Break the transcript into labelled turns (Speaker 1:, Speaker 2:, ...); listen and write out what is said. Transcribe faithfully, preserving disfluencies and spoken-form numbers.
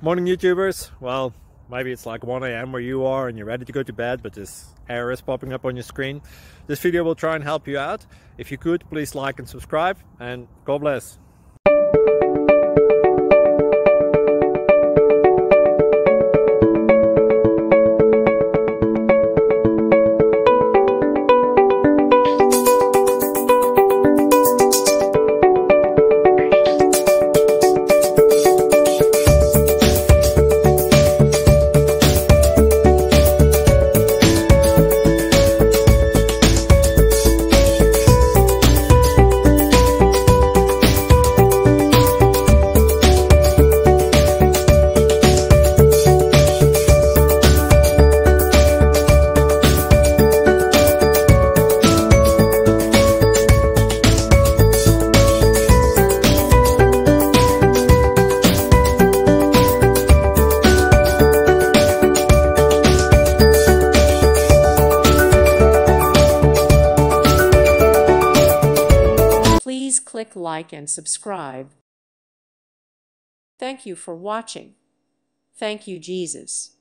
Speaker 1: Morning YouTubers. Well, maybe it's like one A M where you are and you're ready to go to bed, but this error is popping up on your screen. This video will try and help you out. If you could, please like and subscribe, and God bless.
Speaker 2: Please click like and subscribe. Thank you for watching. Thank you, Jesus.